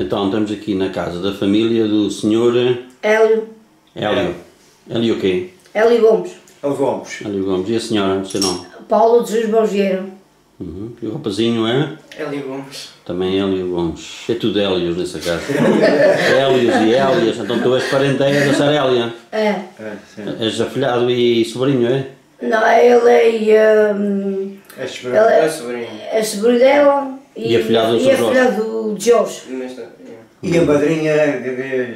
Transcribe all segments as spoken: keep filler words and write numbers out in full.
então estamos aqui na casa da família do senhor Hélio. Hélio. Hélio o quê? Hélio Gomes. Hélio Gomes. Hélio Gomes. E a senhora, o seu nome? Paulo de Jesus Balgeiro. Uhum. E o rapazinho é? Hélio Gomes. Também Hélio Gomes. É tudo Hélios nessa casa. Hélios e Hélias. Então tu és parenteia da Sarélia. É. É, sim. És afilhado e sobrinho, é? Não, ele é. Um, É ele sobrinho. É é, sobrinho. é sobrinho dela E afilhado do e seu afilhado do Jorge. Mas não. E a madrinha é,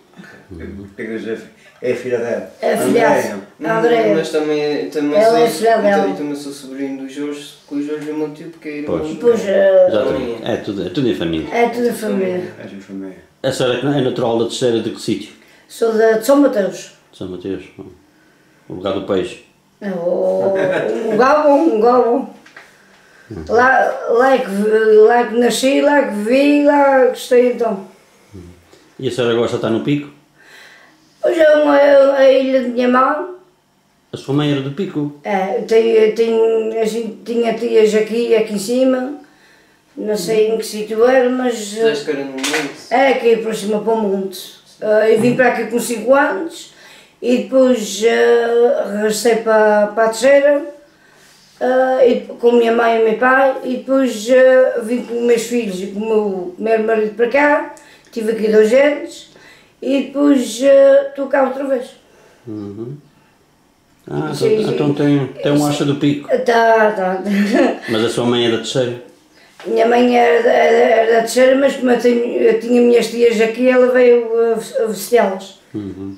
é filha dela. É afilhado. A Andréia. Mas também, também, Ela é sou, filha dela. também, também sou sobrinho do Jorge, que o Jorge é meu tio, porque é irmão. Pois. Depois uh, Exatamente. É tudo, é tudo em família. é tudo a família. É de família. A senhora é natural da terceira de que sítio? Sou de São Mateus. De São Mateus. O lugar do peixe. É, O, um Galvão, um Galvão. Lá, lá, é que, lá é que nasci, lá é que vi, lá é que estou então. E a senhora gosta de estar no pico? Hoje é uma, a ilha de minha mãe. A sua mãe era do pico? É, tenho, tenho, a gente tinha tias aqui, aqui em cima. Não sei em que sítio era, mas. Já escrevi no mundo. É aqui para cima para o monte. Uh, eu vim para aqui com cinco anos e depois uh, regressei para, para a terceira uh, e, com a minha mãe e o meu pai e depois uh, vim com os meus filhos e com o meu primeiro marido para cá, tive aqui dois anos e depois uh, estou cá outra vez. Uhum. Ah, Sim, então, sim. então tem, tem um acha do pico. Tá, tá. Mas a sua mãe é da terceira? Minha mãe era, da- era, era da terceira, mas como eu, tenho, eu tinha minhas tias aqui, ela veio a, a visitá-las. Uhum.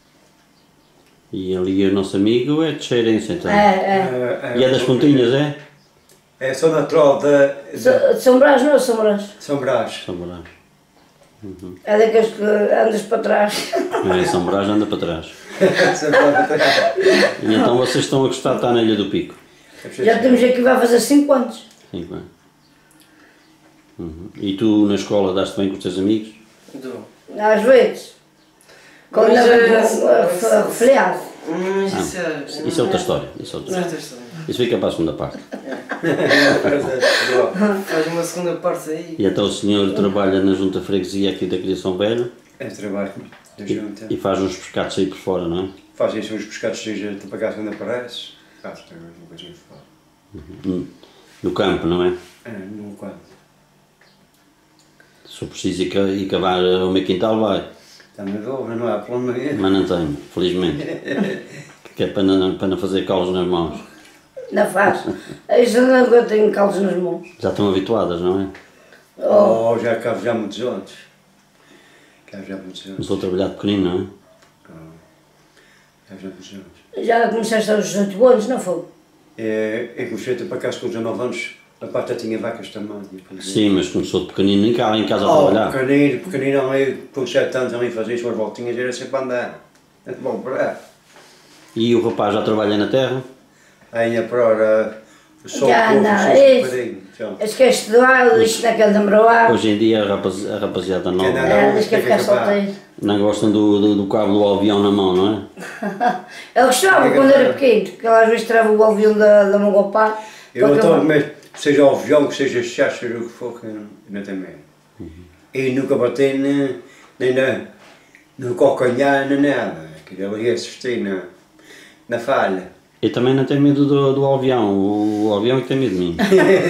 E ali o nosso amigo é terceirense então. É, é. E é das Pontinhas, é? É, sou natural de, So- de São Brás, não é São Brás? de São Brás. São Brás. É daqueles que andas para trás. É, São Brás anda para trás. São Brás. E então vocês estão a gostar de estar na Ilha do Pico? Já temos aqui, vai fazer cinco anos. Sim, bem. Uhum. E tu na escola daste bem com os teus amigos? Do. Às vezes. Quando Mas, não eh, é refriado. Mas Ah, isso é. Isso é outra história. Isso, é outra Não é história. outra história. Isso fica para a segunda parte. Faz uma segunda parte aí. E então o senhor trabalha na junta freguesia aqui da Criação Velha É trabalho da junta. e faz uns pescados aí por fora, não é? Fazem os pescados seja de pagar quando aparece. Faço também uma coisinha de fora. Hum. No campo, não é? É, não quando. Se eu preciso ir ca- ir cavar o meu quintal, vai. Está na dúvida, não há problema nenhum. Mas não tenho, felizmente. Que é para não, para não fazer calos nas mãos. Não faz. Isso não eu tenho caldos nas mãos. Já estão habituadas, não é? Oh, já cavo já há muitos anos. Cavo já há muitos anos. Começou a trabalhar de pequenino, não é? Oh, cavo já há muitos anos. Já começaste aos dezoito anos, não foi? É, eu comecei a para casa com dezanove anos. A parte já tinha vacas também. Sim, mas começou de pequenino em casa, em casa a Oh, trabalhar. pequenino, pequenino, ali, com sete anos, ali fazia as suas voltinhas, era sempre a andar. Bom, para E o rapaz já trabalha na terra? aí para ora, só Já couve, não, só isso. espadinho. Então, Esquece de lá, lixo naquele namorou lá. Hoje em dia a, rapaz, a rapaziada Que nova não. É, diz que ia ficar solteiro. não gostam do, do, do cabo do avião na mão, não é? Ele gostava quando era pequeno, porque ele às vezes tirava o avião da, da mão ao pai. eu porque então, ele- mas seja o avião, que seja chá, seja o que for, que não, não tem medo. E nunca bati nem, nem na, no calcanhar, nem nada. Aquilo ali assisti na, na falha. Eu também não tenho medo do, do avião, o, o avião é que tem medo de mim.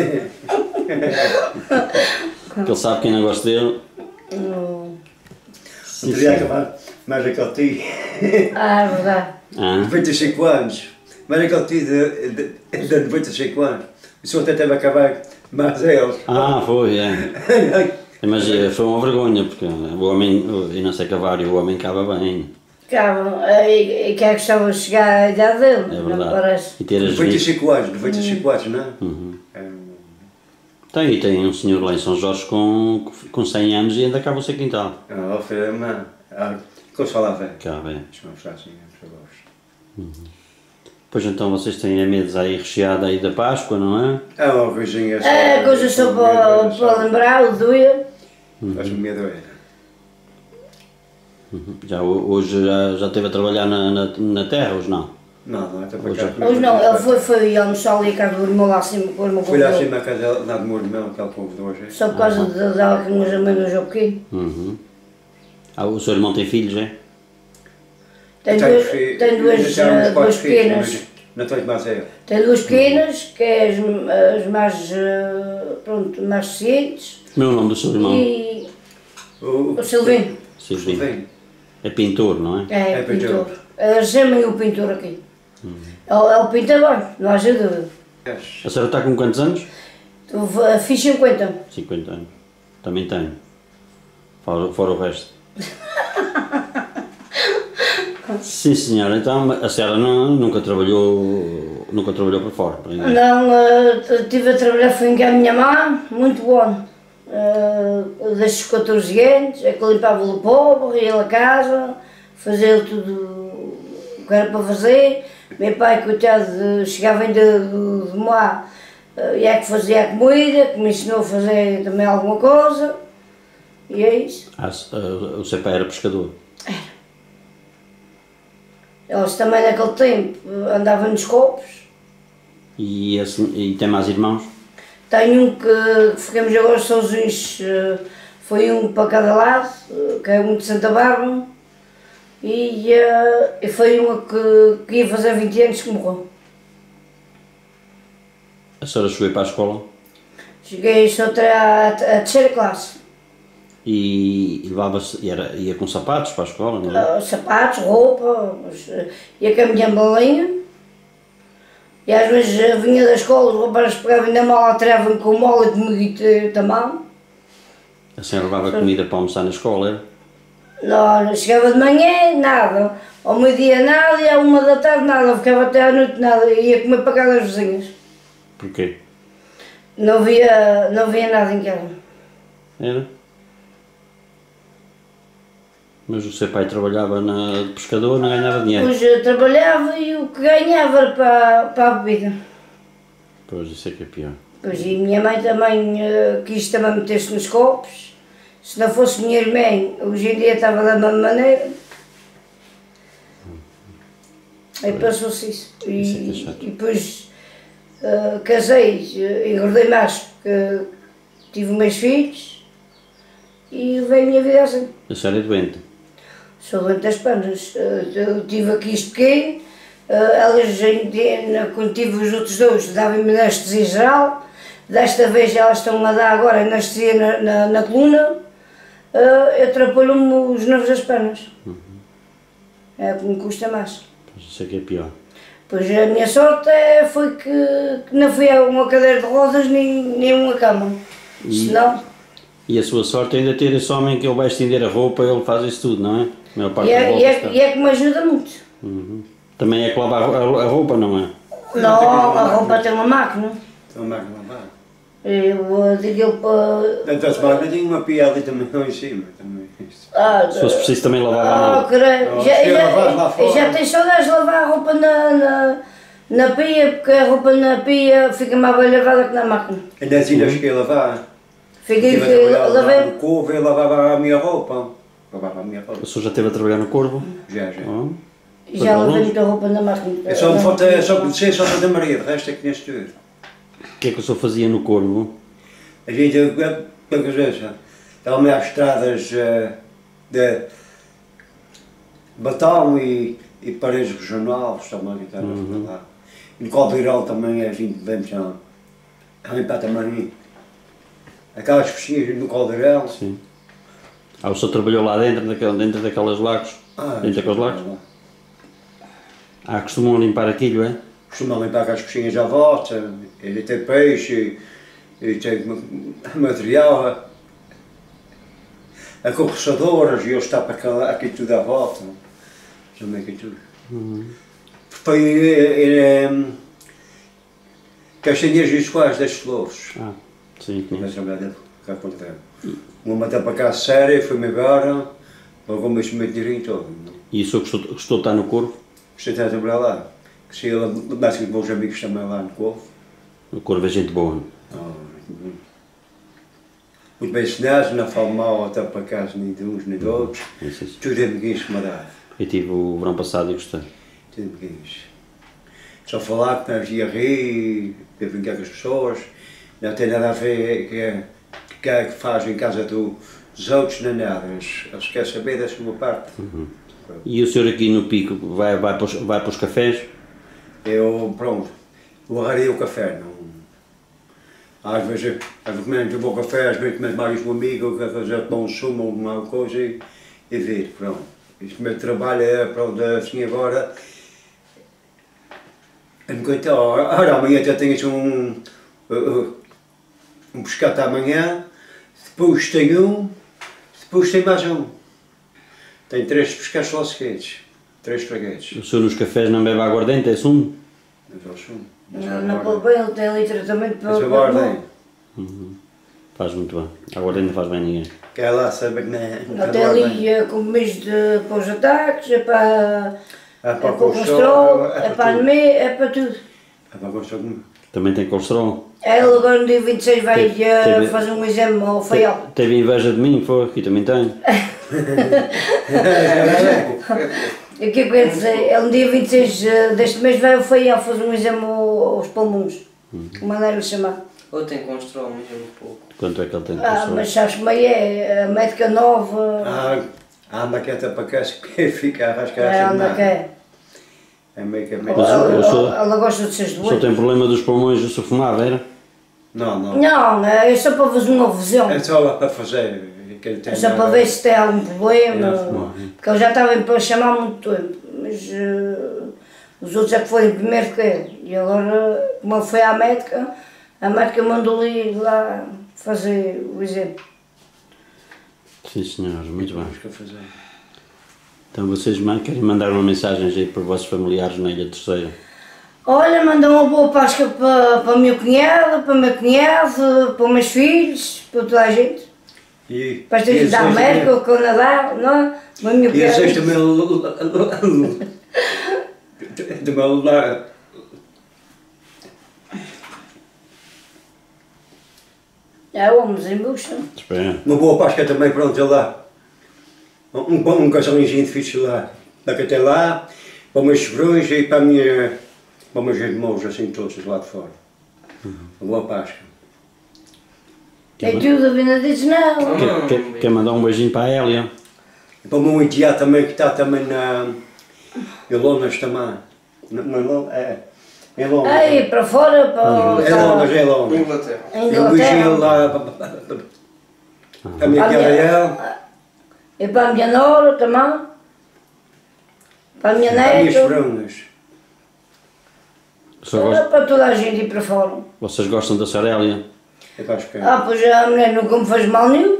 Porque ele sabe que eu não gosto dele. Não. Não teria acabar mais aquele tio. Ah, é verdade. Ah, noventa e cinco anos. Mas aquele tio de, de, de noventa e cinco anos. O senhor até teve a acabar mais eles. ah foi, é. Mas eh, foi uma vergonha, porque o homem, eu não sei cavar e o homem cava bem. Calma, e, e quem é que estava a chegar à idade dele? É Não verdade. parece. E ter as noventa e vi- cinco anos, noventa e cinco anos, não é? Uhum. É, Tem, e tem um senhor lá em São Jorge com, com cem anos e ainda acaba o seu quintal. Ah, filha, mas. Ah, como se falava? Cá, bem. Deixa-me mostrar assim, por favor. Pois então vocês têm a mesa aí recheada aí da Páscoa, não é? É uma coisinha só. É, coisa só para, para lembrar o dia. Faz-me medo ainda. Já, ho- hoje já, já esteve a trabalhar na, na, na terra, hoje não? Não, não, até para Hoje- cá. Hoje não, ele foi, foi almoçar ali a casa do irmão lá acima com o irmão Fui lá convidou. acima à casa lá do meu irmão, aquele povo de hoje. Só por causa de dar aqui umas amendoas ao pequeno. Uhum. Ah, o seu irmão tem filhos, é? Tem Tenho duas, fi- tem duas, ainda tenho uns eh, duas quatro filhos, pequenas. mas não tenho mais eu. Tem duas pequenas, que é as, as mais, eh, pronto, mais cientes. Como é o nome do seu irmão? E O, o Silvino, Silvino. Silvino. É pintor, não é? é, É pintor. pintor. É, chamem o pintor aqui. Ele, ele pinta bem, não haja dúvida. A senhora está com quantos anos? Eu v- Fiz cinquenta. cinquenta anos. Também tenho. Fora, fora o resto. Sim, senhora. Então a senhora não, nunca trabalhou. Nunca trabalhou para fora, para ninguém. Não, eh, estive a trabalhar, fui com a minha mãe, muito bom. Uh, desde os catorze anos, é que limpava o povo, ia a casa, fazia tudo o que era para fazer. Meu pai, coitado, chegava ainda de, de Moá, uh, e é que fazia a comida, que me ensinou a fazer também alguma coisa. E é isso. Ah, se- ah, o seu pai era pescador. Eles também naquele tempo eh, andavam nos copos. E, esse, e tem mais irmãos? Tenho um que ficamos agora sozinhos, eh, foi um para cada lado, eh, que é um de Santa Bárbara, e, eh, e foi uma que, que ia fazer vinte anos que morreu. A senhora chegou a ir para a escola Cheguei só até à, à terceira classe. e, e levava-se, e era, ia com sapatos para a escola, não é? Uh, sapatos, roupa, mas, uh, ia com a minha malinha. E às vezes uh, vinha da escola, os rapazes pegavam na mala, tiravam com mola de comigo também. A senhora levava comida para almoçar na escola, era? Não, chegava de manhã, nada. Ao meio-dia, nada, e à uma da tarde, nada. Ficava até à noite, nada. Ia comer para casa das vizinhas. Porquê? Não havia, não havia nada em casa. Era? Mas o seu pai trabalhava na de pescador, não ganhava dinheiro. Depois eu trabalhava e o que ganhava era para, para a bebida. Pois, isso é que é pior. Pois, e minha mãe também uh, quis também meter-se nos copos. Se não fosse minha irmã, hoje em dia estava da mesma maneira. Aí passou-se isso. E, Isso é que é chato. e depois uh, casei, uh, engordei mais porque tive meus filhos e levei a minha vida assim. A senhora é doente. Sou doente das pernas. Uh, eu tive aqui isto pequeno, uh, elas, em dia, quando tive os outros dois, davam-me anestesia geral. Desta vez elas estão a dar agora anestesia na, na, na coluna, uh, atrapalhou-me os nervos das pernas. Uhum. É o que me custa mais. Pois, isso é que é pior. Pois a minha sorte é, foi que, que não fui a uma cadeira de rodas nem, nem uma cama. E- Senão, E a sua sorte é ainda ter esse homem que ele vai estender a roupa, ele faz isso tudo, não é? A maior parte e das é, e, voltas é, está. e é que me ajuda muito. Uhum. Também é que lava a, a- a roupa, não é? Não, a roupa tem uma máquina. Então, máquina lá. Eu digo para. Então, as máquinas tinham uma pia ali também lá em cima. Também. Ah, Se fosse preciso também lavar a ah, mão. creio. Não, Já, se eu lavar lá já, fora. já tenho saudades de lavar a roupa na, na, na pia, porque a roupa na pia fica mais bem lavada que na máquina. Ainda assim, não cheguei a lavar. Fiquei Estive a que trabalhar lá lavei. no couve e lavava a minha roupa. Lavava a minha roupa. A senhora já esteve a trabalhar no Corvo? Já, já. Oh. Já Foi lavei longe? muita roupa na máquina. É só me falta, é só conhecer só Santa Maria, de resto é que neste tudo. O que é que o senhor fazia no Corvo? A gente, pelo que eu sei, estava às estradas eh, de Batão e, e Paredes Regional, estava ali, estava lá. E no Caldeirão também a gente vemos a a limpar também aquelas piscinas no Caldeirão. Sim. Ah, o senhor trabalhou lá dentro, daquele, dentro daquelas lagos? Ah, dentro daqueles lagos? Ah, costumam limpar aquilo, é? Costumam limpar aquelas piscinas à volta, e tem peixe, e tem material, a corroçadoras, e eles tapam aqui, aqui tudo à volta. Também aqui tudo. Uhum. Foi é, Castanhas Visuais das Flores. Ah, sim, Mas conheço. trabalhar dentro, cá por dentro. Uma matou para cá séria, foi-me embora, pagou-me esse meu dinheirinho todo. E o senhor gostou, gostou de estar no Corvo? Gostei de trabalhar lá. Que se ele, mais que meus amigos também lá no Corvo. O Corvo é gente boa. Oh, muito bem ensinados, não falo mal até para casa nem de uns nem de outros. Isso, isso. Tudo é amiguinhos que me dá. Eu tive o verão passado e gostei. Tudo amiguinhos. só falar que nós ia rir, ia brincar com as pessoas, não tem nada a ver que que é que faz em casa do, dos outros, nem nada, eles, eles querem saber da sua parte. Uhum. E o senhor aqui no Pico vai, vai, para os, vai para os cafés? Eu, pronto, eu arrarei o café, não... Às vezes, às vezes eu vou ao café, às vezes mais um amigo, que já tomar um sumo ou alguma coisa e, e vir, pronto. Este meu trabalho é, pronto, assim agora, enquanto, ora, amanhã já tenho um, um, um pescado amanhã, depois tenho um, depois tem mais um. Tenho três pescados só seguidos, três fregueses. O senhor nos cafés não bebe aguardente, é sumo? Mas é sumo. Não, não pode bem, ele tem ali tratamento para Mas o agora pulmão. bem. Uhum. Faz muito bem. Aguardente não faz bem a ninguém. Quer lá saber que não é. Ele tem ali é, com mês de, para os ataques, é para, É é para para o o colesterol, colesterol, é para a anemia, é para tudo. É para o colesterol. Também tem colesterol. Ele agora no dia vinte e seis vai Teve- eh, teve- fazer um exame ao feial. Te- Teve inveja de mim, foi? Aqui também tem. E o que é que eu ia dizer? Ele no dia vinte e seis eh, deste mês vai ao feial fazer um exame ao- aos pulmões. Que maneira de chamar. Ou tem colesterol, mas é muito pouco. Quanto é que ele tem de Ah, colesterol? mas sabes como é? É a médica nova. Ah, a maqueta para cá se fica a rascar É, assim ela nada. quer. É meio que é Ela, meio. Mas eu- eu sou- ela- ela gosta de ser O senhor doente. tem problema dos pulmões e o senhor fumava, era? Não, não. Não, é só para fazer uma revisão. É só para fazer. Que ele tem É só nada. para ver se tem algum problema. Não, Porque ele já estava para chamar há muito tempo. Mas eh, os outros é que foram primeiro que ele. E agora, como ele foi à médica, a médica mandou-lhe ir lá fazer o exame. Sim, senhor, muito bem. Temos que fazer. Então vocês man- querem mandar uma mensagem aí para os vossos familiares na Ilha Terceira? Olha, manda uma boa Páscoa para, para a minha cunhada, para o meu cunhado, para os meus filhos, para toda a gente. E, Para as gente da América, o Canadá, não é? Para a minha E esse cunhada. também do meu lado. É, vamos em busca. Espera. Uma boa Páscoa também, pronto, lá. Um bom um casalinho de fixe lá. Daqui até lá, para os meus sobrões e para a minha. Para os meus irmãos, assim, todos lá de fora. Uma boa Páscoa. É tudo, a Vina diz não. Quer, quer, quer mandar um beijinho para a Hélia? E para o meu enteado também, que está também na. Em Londres também. Não, não, é. Em Londres. Aí, para fora, para. É Londres, é Londres. Inglaterra. Em Eu beijei Inglaterra. lá para- para- para- a minha A minha- Gabriel, E para a minha nora também. Para a minha para as minhas neta. sobrinhas. Vocês gostam, Para toda a gente ir para fora. vocês gostam da Sarélia? É para as pequenas. Ah, pois a mulher nunca me faz mal nenhum.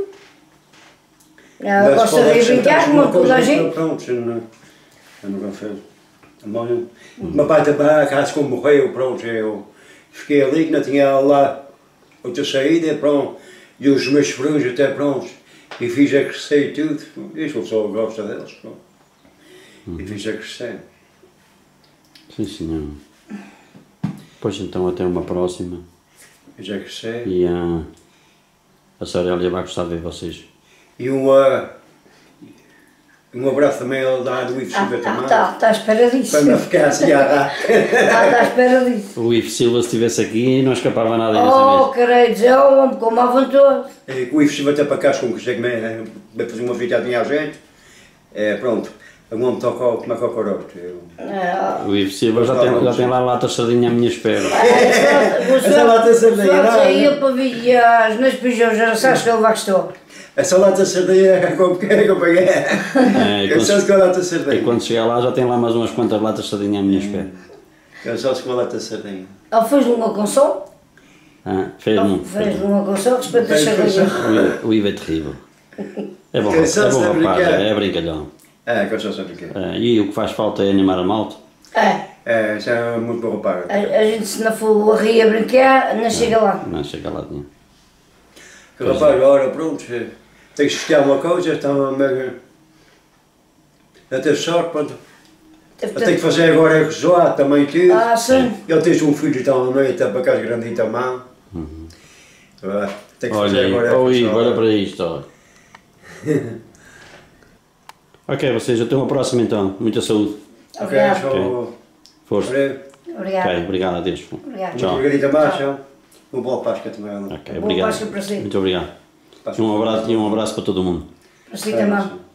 Ela Mas gosta pode de ir acrescentar brincar alguma como toda a coisa, gente. Pronto, eu não, eu nunca fiz. O meu pai também, caso como morreu, pronto, eu fiquei ali, que não tinha lá outra saída, pronto, e os meus sobrinhos até prontos, e fiz a crescer e tudo, isso a pessoa gosta deles, pronto. E fiz a crescer. Sim, senhor. Pois então, até uma próxima. Fiz a crescer. E ah, a Sarélia vai gostar de ver vocês. E um, uh, um abraço também ao da do Ivo Ah, Silva está também, tá, tá à espera disso. para não ficar assim a Está tá à espera disso. O Ivo Silva, se estivesse aqui, não escapava nada nessa Oh, mesa. queria dizer, oh, homem, como à vontade. É, o Ivo Silva até para cá, como consegue vai fazer uma viadinha à gente, é, pronto, o homem toca como é que é o corote. É, O Ivo Silva já tem, já tem lá a lata de sardinha à minha espera. Essa lata de sardinha, não é? Saiu para vir as nas pijões, já sabes que ele vai gostar. Essa lata de sardinha é como que é que eu paguei. É, e Eu só quando, com a lata de e sardinha. quando chegar lá já tem lá mais umas quantas latas de sardinha à minha espera. Eu só com a lata de sardinha. Ele fez uma console, Ah, fez-me. fez uma console, respeita a Fez sardinha. console. O Ivo é terrível. É bom, Que só é bom se rapaz, brincar. é brincalhão. É, que eu só sei o que é. É, e o que faz falta é animar a malta. É, É, isso é muito bom rapaz. a, a gente se não for a rir a brincar, não chega lá. Não chega lá nenhum. Que rapaz, ora, pronto, tens que esquecer uma coisa, então, mas, não tens sorte, pronto. Deve Eu tenho que ter- fazer agora rezoar também tudo. Ah, sim. Eu tenho um filho então, não é? Está para casa grandinho também. Uhum. Ah, tenho que fazer Olha aí, agora oh, Ivo, rezoar. olha para isto. Olha. Ok, vocês, até uma próxima então. Muita saúde. Ok, Obrigado. só... Força. Olha, Obrigada. Ok, obrigado, adeus. Obrigada. Tchau. Muito obrigado a mais, uma boa Páscoa também. Ok, Boa obrigado. Páscoa para si. Muito obrigado. E um abraço, e um abraço para todo mundo. Para si também.